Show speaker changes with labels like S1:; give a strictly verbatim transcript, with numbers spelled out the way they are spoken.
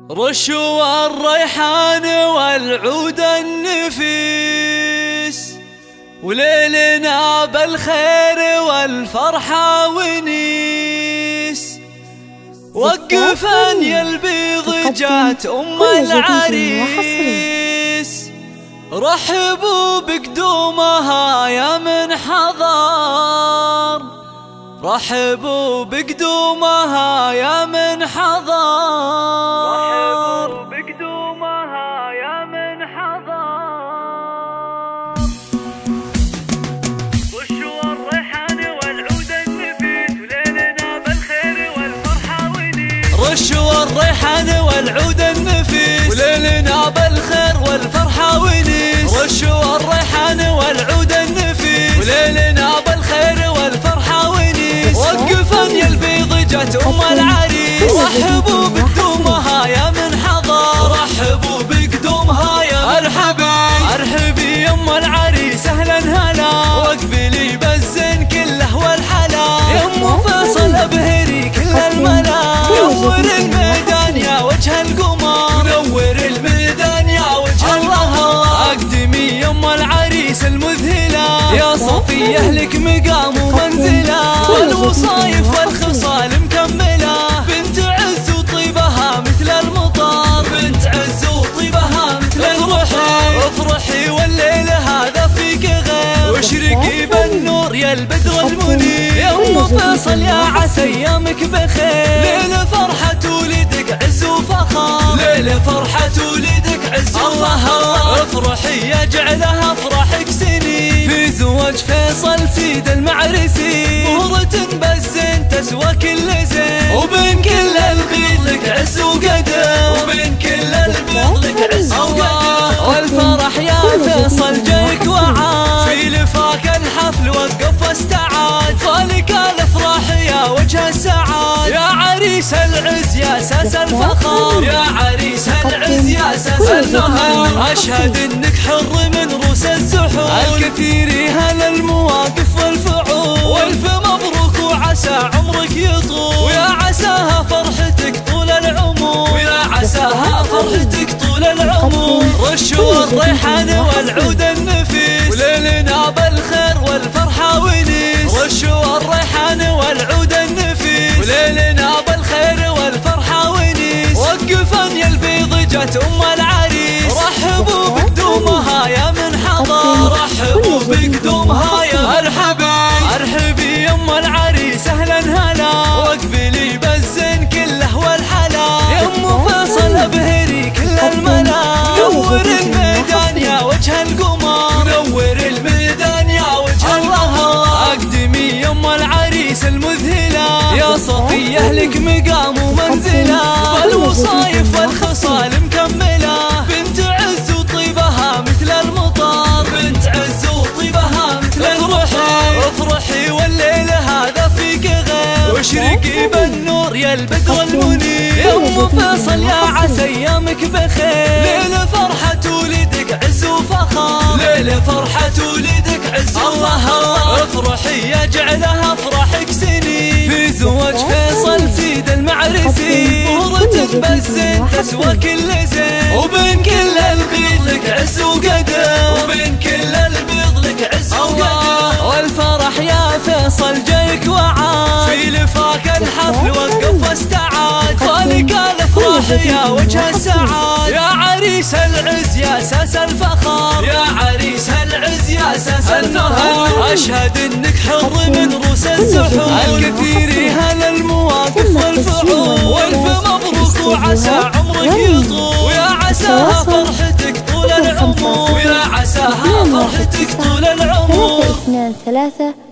S1: رشوا الريحان والعود النفيس، وليلنا بالخير والفرحة ونيس. وقفا يا البيض جات أم العريس، رحبوا بقدومها يا من حضر، رحبوا بقدومها يا من حضر، رحبوا بقدومها يا من حضر. رشوا الريحان والعود النفيس، وليلنا بالخير والفرحة ونيس. رشوا الريحان والعود النفيس، وليلنا بالخير والفرحة ونيس. رشوا الريحان والعود النفيس، وليلنا بالخير والفرحة ونيس. وقفا يا البيض جات أم العريس، رحبوا بقدومها يا من حضر، رحبوا بقدومها يا مرحبا. ارحبي يا ام العريس اهلا هلا، واقبلي بالزين كله والحلا. يا ام فيصل ابهري كل الملا، نور الميدان يا وجه القمر، نور الميدان يا وجه القمر. اقدمي يا ام العريس المذهله، يا صفيه لك مقام ومنزله، والوصايف والخصال مكمله. بنت عز وطيبها مثل المطر، بنت عز وطيبها مثل افرحي افرحي والليل هذا فيك غير، واشرقي بالنور يا البدر المنير. يا ام فيصل يا عسى ايامك بخير، ليله فرحة ولدك عز وفخر، ليله فرحة ولدك عز وفخر. افرحي يا جعلها افراحك سنين، في زواج فيصل سيد المعرسي، مهرة بالزين تسوى كل زين، وبين كل البيض لك عز وقدر، وبين كل البيض لك عز وقدر. والفرح يا فيصل جايك وعاد، في لفاك الحفل وقف واستعاد، فالك الافراح يا وجه السعاد. يا عريس العز يا ساس الفخر، يا عريس العز يا ساس الفخر. اشهد انك حر من روس الزحول، الكثير هل المواقف والفعول. والف مبروك وعسى عمرك يطول، ويا عساها فرحتك طول العمر، ويا عساها فرحتك طول العمر. رشوا الريحان والعود النفيس، وليلنا بالخير والفرحة ونيس. رشوا الريحان والعود النفيس، وليلنا بالخير والفرحة ونيس. وقفا يا البيض جات أم العريس، رحبوا بقدومها يا من حضر، رحبوا بقدومها يا مرحبا. ارحبي يا ام العريس اهلا هلا، واقبلي بالزين كله والحلا. يا ام فيصل ابهري كل الملا، نور الميدان يا وجه القمر، نور الميدان يا وجه القمر. اقدمي يا ام العريس المذهله، يا صفيه لك مقام ومنزله، والوصايف والخصال مكمله. بنت عز وطيبها مثل المطر، بنت عز وطيبها مثل افرحي افرحي والليل هذا فيك غير، واشرقي بالنور يا البدر المنير. يا ام فيصل يا عسى ايامك بخير، ليله فرحة ولدك عز وفخر، ليله فرحة ولدك عز وفخر. افرحي يا جعلها افراحك سنين، في زواج فيصل سيد المعرسي، مهرة بالزين تسوى كل زين، وبين كل البيض لك عز وقدر، وبين كل البيض لك عز وقدر. والفرح يا فيصل جايك وعاد، في لفاك الحفل وقف واستعاد، فالك الافراح يا وجه السعاد. يا عريس العز يا ساس الفخر، يا عريس العز يا ساس الفخر. اشهد انك حر من روس الزحول، الكثير هل المواقف والفعول. والف مبروك وعسى عمرك يطول، ويا عساها فرحتك طول العمر، ويا عساها فرحتك طول العمر.
S2: اثنان ثلاثة